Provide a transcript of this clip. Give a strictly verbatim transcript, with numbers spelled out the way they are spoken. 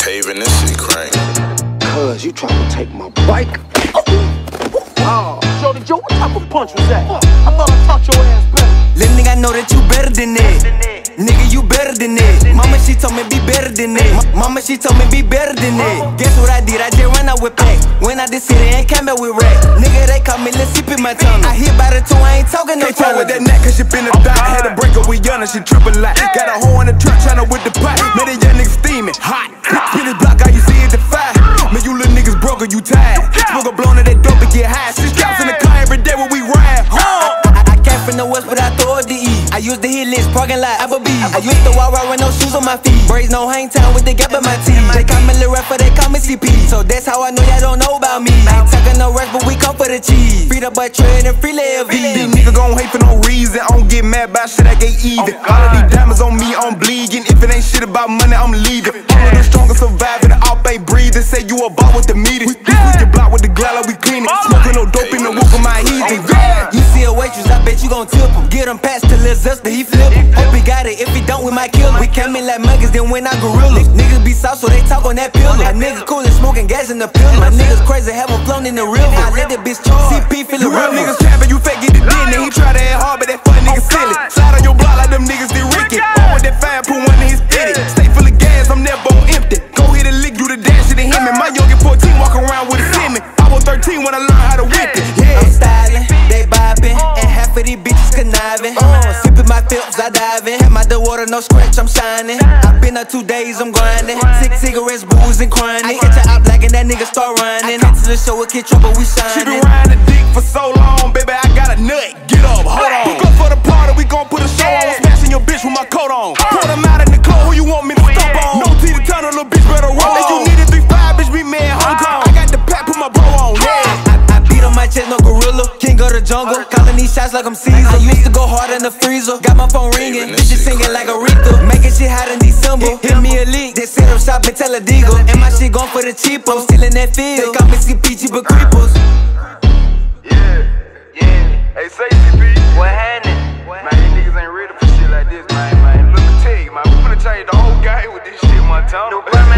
paving this shit crank. Cuz you trying to take my bike? Oh, Shorty Joe, what type of punch was that? I thought I taught your ass better. Little nigga, I know that you better than that. Nigga, you better than that. Mama, she told me be better than that. Mama, she told me be better than that. Guess what I did? I just ran out with pack. When I did city and came back with rack. Nigga, they call me Lil' Sip in my tongue. I hit by the two, I ain't talking no time with that neck, cause she been a thot. Had to break up with Yana, she trippin' like. Got a hoe in the truck, tryna with the pot. Made a young nigga steamin', hot. Spin this block, all you see is the fire. Man, you little niggas broke or you tired. Smoke a blown to that dope and get high. Six drops in the car every day when we ride. Huh? I, I came from the west, but I throw it to eat. I used to hit list, parking lot, Applebee's. I used to walk around with no shoes on my feet. Braids, no hang time with the gap in my teeth. They call me Lil Rapper, they call me C P. So that's how I know y'all don't know about me. Ain't talking no rest, but we come for the cheese. Free the butt trade and free L V. These niggas gon' hate for no reason. I don't get mad about shit, I get even. All of these diamonds on me, I'm bleeding. If it ain't shit about money, I'm leaving. All of the strongest surviving, the out bay breathing. Say you a ball with the meeting. We switch the block with the glala, we clean it. Smoking no dope in the walk of my heathen. You see a waitress, I bet you gon' tip him. Get him past to Lil Zuster, he flip him. Hope he got it, if he don't, we might kill him. We came in like muggers, then went out gorillas. Niggas be soft, so they talk on that pillar. A nigga cool and smoking gas in the pillar. My niggas crazy, haven't flown in the river. I let that bitch charge. C P feel the real river. Niggas trapping, you fake, get it in. Then he try to act hard, but that fuck nigga silly. Slide on your block like them niggas did Ricky. Ball with that fire, put one in his fitted. Stay full of gas, I'm never on empty. Go hit a lick, you the dash, it and him. And my youngin' fourteen walk around with a semi. I was thirteen when I learned how to whip it. Yeah. I'm styling, they bopping, and half of these bitches conniving. Uh, sipping my Phillips, I dive in. Hit my the water, no scratch, I'm shining. I been up two days, I'm grinding. Six cigarettes, booze, and crying. I catch a op black and that nigga start running. Into the show with Kid Trouble, we shining. She been riding the dick for so long, baby, I got a nut. Get up, hold on. Hook up for the party, we gon' put a show on. Smashing your bitch with my coat on. Pull them out in the cold, who you want me to stomp on? No T to tunnel, little bitch better roll. Unless you need it, three five, bitch, be mad, Hong Kong. I got the pack, put my bro on, yeah. I, I beat on my chest, no gorilla. King of the jungle, calling these shots like I'm Caesar. I used to go hard in the freezer. Got my phone ringing, bitches singing like Aretha. Making shit hot in December. Hit me a leak, they set up shop in Tel Aviv. And my shit gone for the cheaper. I'm still in that field. They call me C P, cheaper creepers. Yeah, yeah. Hey, say C P. What happened? Man, these niggas ain't ready for shit like this, man. Man, look at you, man. We finna change the whole game with this shit, Montana.